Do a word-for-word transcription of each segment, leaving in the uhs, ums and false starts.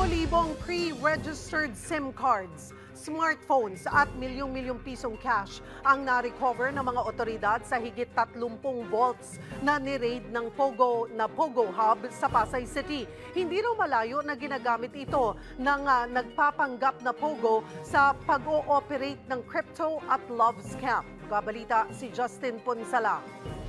Libo-libong pre-registered SIM cards, smartphones at milyong-milyong pisong cash ang na-recover ng mga otoridad sa higit tatlumpung vaults na ni-raid ng Pogo na Pogo Hub sa Pasay City. Hindi raw malayo na ginagamit ito ng uh, nagpapanggap na Pogo sa pag-ooperate ng crypto at love scam. Babalita si Justin Punsala.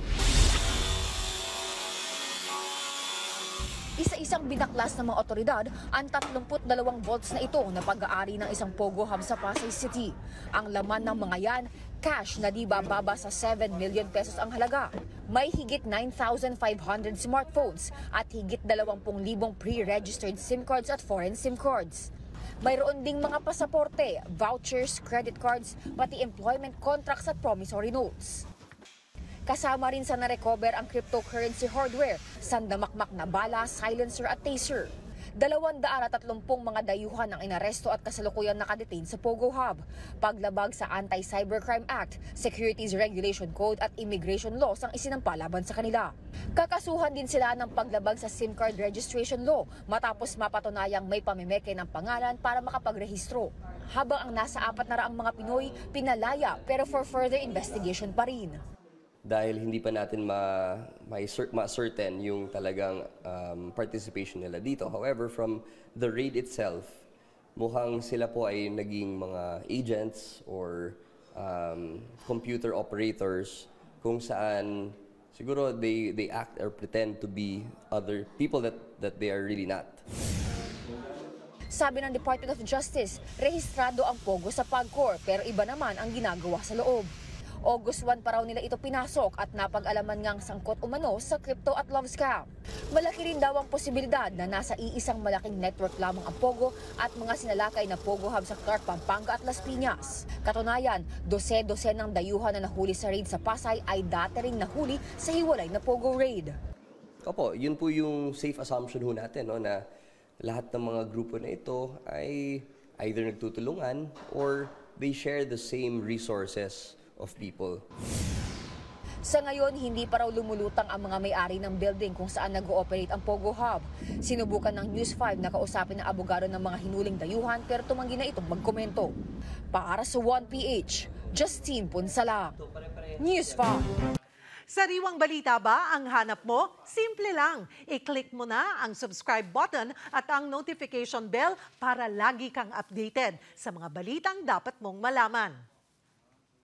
Isa-isang binaklas ng mga otoridad ang tatlumput dalawang vaults na ito na pag-aari ng isang Pogo Hub sa Pasay City. Ang laman ng mga yan, cash na di bababa sa seven million pesos ang halaga. May higit nine thousand five hundred smartphones at higit dalawampu libong pre-registered SIM cards at foreign SIM cards. Mayroon ding mga pasaporte, vouchers, credit cards, pati employment contracts at promissory notes. Kasama rin sa na-recover ang cryptocurrency hardware, sandamakmak na bala, silencer at taser. Dalawang daan at tatlumpung mga dayuhan ang inaresto at kasalukuyan nakadetain sa Pogo Hub. Paglabag sa Anti-Cybercrime Act, Securities Regulation Code at Immigration Laws ang isinampa laban sa kanila. Kakasuhan din sila ng paglabag sa SIM card registration law matapos mapatunayang may pamimeke ng pangalan para makapagrehistro. Habang ang nasa apat na raang mga Pinoy pinalaya pero for further investigation pa rin. Dahil hindi pa natin ma-certain yung talagang um, participation nila dito. However, from the raid itself, mukhang sila po ay naging mga agents or um, computer operators kung saan siguro they, they act or pretend to be other people that, that they are really not. Sabi ng Department of Justice, rehistrado ang Pogo sa PAGCOR pero iba naman ang ginagawa sa loob. August first pa raw nila ito pinasok at napag-alaman ngang sangkot umano sa crypto at love scam. Malaki rin daw ang posibilidad na nasa iisang malaking network lamang ang Pogo at mga sinalakay na Pogo Hub sa Clark, Pampanga at Las Piñas. Katunayan, dose-dose ng dayuhan na nahuli sa raid sa Pasay ay dati ring nahuli sa hiwalay na Pogo raid. Opo, yun po yung safe assumption ho natin, no, na lahat ng mga grupo na ito ay either nagtutulungan or they share the same resources of people. Sa ngayon, hindi pa raw lumulutang ang mga may-ari ng building kung saan nag-ooperate ang Pogo Hub. Sinubukan ng News five na kausapin ng abogado ng mga hinuling dayuhan pero tumanggi na itong magkomento. Para sa one P H, Justine Punsala, News five. Sariwang balita ba ang hanap mo? Simple lang. I-click mo na ang subscribe button at ang notification bell para lagi kang updated sa mga balitang dapat mong malaman.